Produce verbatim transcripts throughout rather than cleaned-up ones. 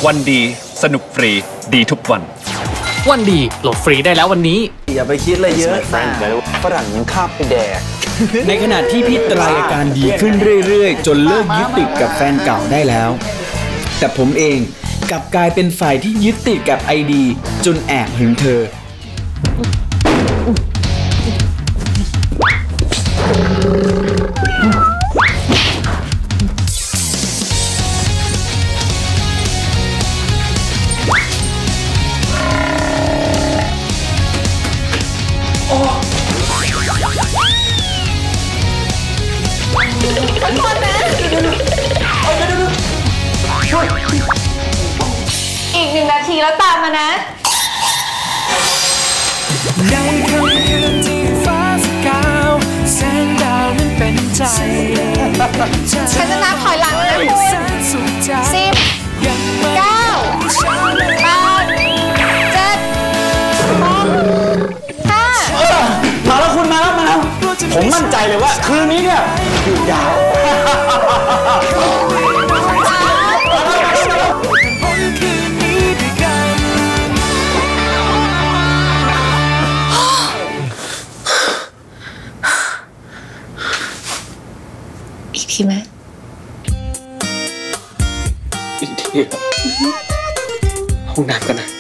วันดีสนุกฟรีดีทุกวันวันดีโหลดฟรีได้แล้ววันนี้อย่าไปคิดอะไรเยอะฝรั่งยังข้าบไปแดกในขณะที่พี่ไตรอาการดีขึ้นเรื่อยๆจนเลิกยึดติดกับแฟนเก่าได้แล้วแต่ผมเองกลับกลายเป็นฝ่ายที่ยึดติดกับไอดีจนแอบหึงเธออีกหนึ่งนาทีแล้วตามมานะในค่ำคืนที่ฟ้าสกาวแสงดาวนั้นเป็นใจฉันจะนับถอยหลังนะคุณสิบเก้าแปดเจ็ดหกห้ามาแล้วคุณมาแล้วมาแล้วผมมั่นใจเลยว่าคืนนี้เนี่ยอยู่ยาวอีกทีไหมอีกทีห้องน้ำกันนะ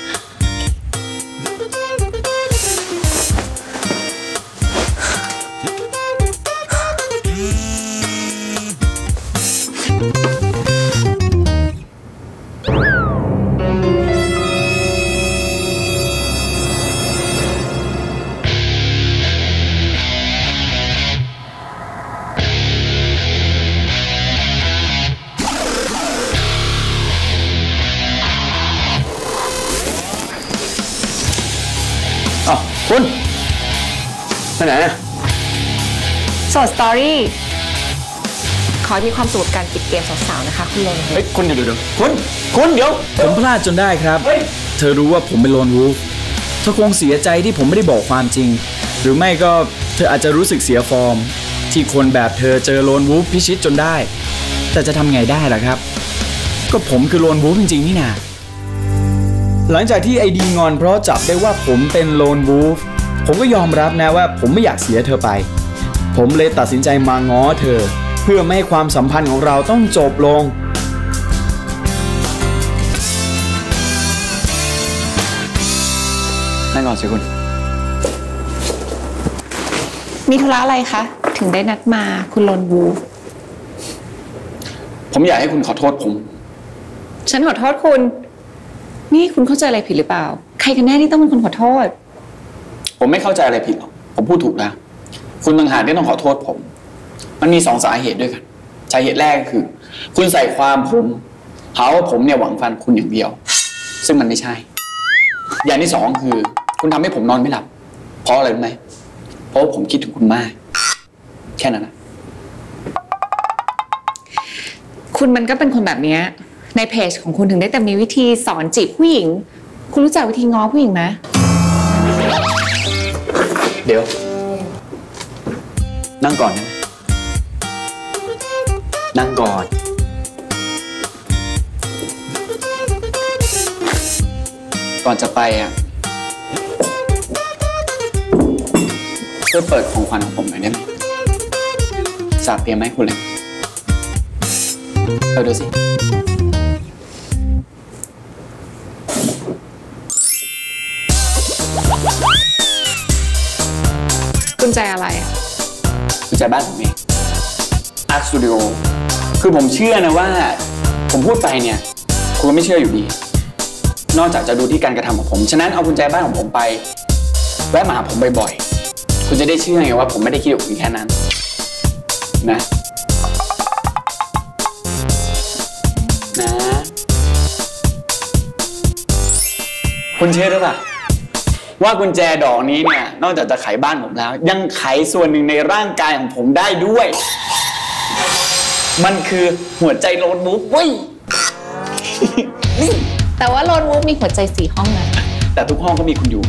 คุณไปไหนอ่ะโสดสตอรี่ขอให้มีความสุขกับการปิดเกมสาวๆนะคะคุณลนเฮ้ยคุณเดี๋ยวเดี๋ยวคุณคุณเดี๋ยวผมพลาดจนได้ครับเธอรู้ว่าผมเป็นโลนวูฟเธอคงเสียใจที่ผมไม่ได้บอกความจริงหรือไม่ก็เธออาจจะรู้สึกเสียฟอร์มที่คนแบบเธอเจอโลนวูฟพิชิตจนได้แต่จะทำไงได้ล่ะครับก็ผมคือโลนวูฟจริงๆนี่นาหลังจากที่ไอดีงอนเพราะจับได้ว่าผมเป็นโลนวูฟผมก็ยอมรับนะว่าผมไม่อยากเสียเธอไปผมเลยตัดสินใจมาง้อเธอเพื่อไม่ให้ความสัมพันธ์ของเราต้องจบลงนั่งก่อนสิคุณมีธุระอะไรคะถึงได้นัดมาคุณโลนวูฟผมอยากให้คุณขอโทษผมฉันขอโทษคุณนี่คุณเข้าใจอะไรผิดหรือเปล่าใครกันแน่ที่ต้องเป็นคนขอโทษผมไม่เข้าใจอะไรผิดหรอกผมพูดถูกแล้วคุณต่างหากที่ต้องขอโทษผมมันมีสองสาเหตุด้วยกันสาเหตุแรกก็คือคุณใส่ความผมหาว่าผมเนี่ยหวังฟันคุณอย่างเดียวซึ่งมันไม่ใช่อย่างที่สองคือคุณทำให้ผมนอนไม่หลับเพราะอะไรรู้ไหมเพราะผมคิดถึงคุณมากแค่นั้นนะคุณมันก็เป็นคนแบบนี้ในเพจของคุณถึงได้แต่มีวิธีสอนจีบผู้หญิงคุณรู้จักวิธีง้อผู้หญิงไหมเดี๋ยวนั่งก่อนนะนั่งก่อนก่อนจะไปอ่ะช่วยเปิดของขวัญของผมหน่อยได้ไหมสากเตรียมให้คุณเลยเออดูสิกุญแจอะไรอ่ะกุญแจบ้านผมเองอาร์ตสตูดิโอคือผมเชื่อนะว่าผมพูดไปเนี่ยคุณก็ไม่เชื่ออยู่ดีนอกจากจะดูที่การกระทำของผมฉะนั้นเอากุญแจบ้านของผมไปแวะมาหาผมบ่อยๆคุณจะได้เชื่อไงว่าผมไม่ได้คิดกับคุณแค่นั้นนะนะคุณเชื่อหรือเปล่าว่ากุญแจดอกนี้เนี่ยนอกจากจะไขบ้านผมแล้วยังไขส่วนหนึ่งในร่างกายของผมได้ด้วยมันคือหัวใจโลนวูฟเว้ยแต่ว่าโลนวูฟมีหัวใจสี่ห้องนะแต่ทุกห้องก็มีคุณอยู่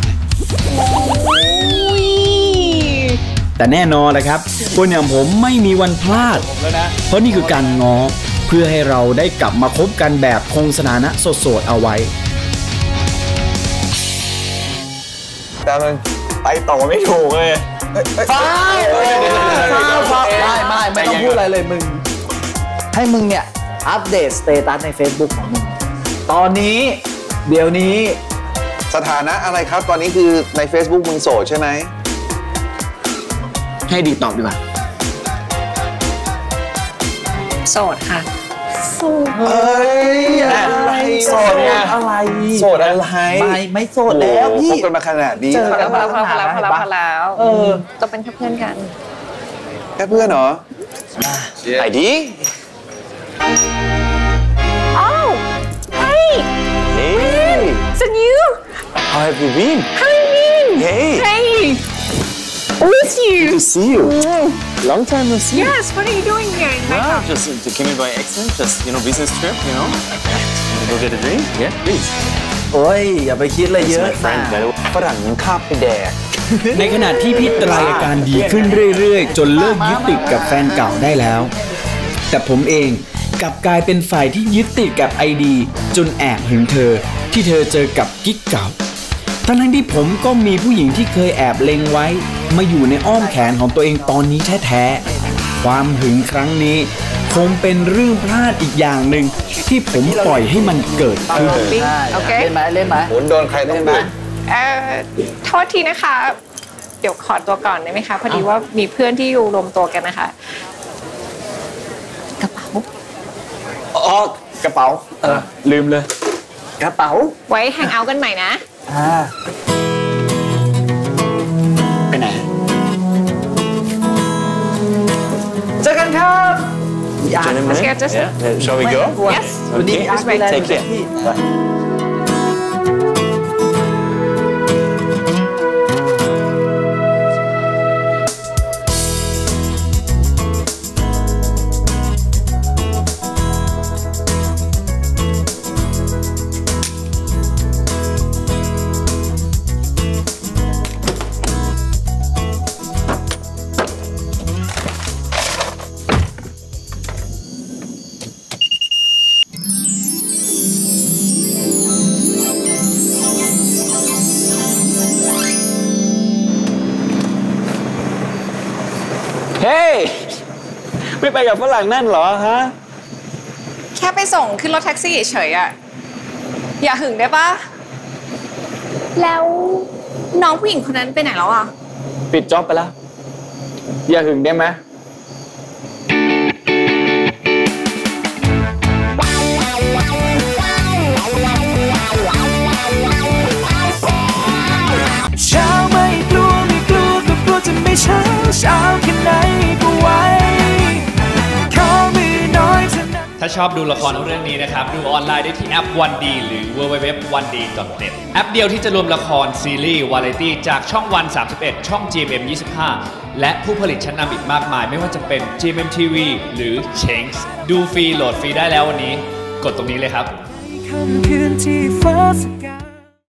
แต่แน่นอนเลยครับคนอย่างผมไม่มีวันพลาดเพราะนี่คือการง้อเพื่พื่อให้เราได้กลับมาคบกันแบบคงสถานะโสดๆเอาไว้แต่มันไปต่อไม่ถูกเลยฟ้าไฟ้าม่ไม่ไม่ต้องพูดอะไรเลยมึงให้มึงเนี่ยอัปเดตสเตตัสใน Facebook ของมึงตอนนี้เดี๋ยวนี้สถานะอะไรครับตอนนี้คือใน Facebook มึงโสดใช่ไหมให้ดีตอบดีกว่าโสดค่ะโสดเฮ้ยอะไรโสดเนี่ยอะไรโสดอะไรไม่ไม่โสดแล้วพี่คบกันมาขนาดนี้พอแล้วพอแล้วพอแล้วพอแล้วพอแล้วเออจะเป็นแค่เพื่อนกันแค่เพื่อนเหรอไอ้ดี Oh hey hey it's you how have you been how have you been hey hey miss you to see you long time no see yes what are you doing here no just to came in by accident just you know business trip you know go get a drink yeah please โอ้ยอย่าไปคิดอะไรเยอะฝรั่งมันคาบไปแดกในขณะที่พี่ไตรอาการดีขึ้นเรื่อยๆจนเลิกยึดติดกับแฟนเก่าได้แล้วแต่ผมเองกลับกลายเป็นฝ่ายที่ยึดติดกับไอดีจนแอบหึงเธอที่เธอเจอกับกิ๊กเก่าทั้งที่ผมก็มีผู้หญิงที่เคยแอบเล็งไว้มาอยู่ในอ้อมแขนของตัวเองตอนนี้แท้ๆความหึงครั้งนี้คงเป็นเรื่องพลาดอีกอย่างหนึ่งที่ผมปล่อยให้มันเกิดขึ้นโอเคเล่นไหมเล่นไหมโหนโดนใครต้องดูเอ่อโทษทีนะคะเดี๋ยวขอตัวก่อนได้ไหมคะพอดีว่ามีเพื่อนที่อยู่รวมตัวกันนะคะกระเป๋าอ๋อกระเป๋าเออลืมเลยกระเป๋าไว้แฮงเอาท์กันใหม่นะอ่าไปไหนเจอกันครับอย่า Let's get just shall we go yes take care เฮ้ยไม่ไปกับฝรั่งนั่นเหรอฮะแค่ไปส่งขึ้นรถแท็กซี่เฉยๆอะอย่าหึงได้ปะแล้วน้องผู้หญิงคนนั้นไปไหนแล้วอะปิดจ็อบไปแล้วอย่าหึงได้ไหมเช้าไม่กลัวไม่กลัวก็กลัวจะไม่เช้าเช้าแค่ไหนก็ไหวขอมือน้อยเท่านั้นถ้าชอบดูละครเรื่องนี้นะครับดูออนไลน์ได้ที่แอป วัน ดี หรือ ดับเบิลยู ดับเบิลยู ดับเบิลยู ดอท วัน ดี ดอท เน็ต แอปเดียวที่จะรวมละครซีรีส์วาไรตี้จากช่องวัน สามสิบเอ็ด ช่อง จี เอ็ม เอ็ม ยี่สิบห้า และผู้ผลิตชั้นนำอีกมากมายไม่ว่าจะเป็น จี เอ็ม เอ็ม ที วี หรือ เชงส์ ดูฟรีโหลดฟรีได้แล้ววันนี้กดตรงนี้เลยครับ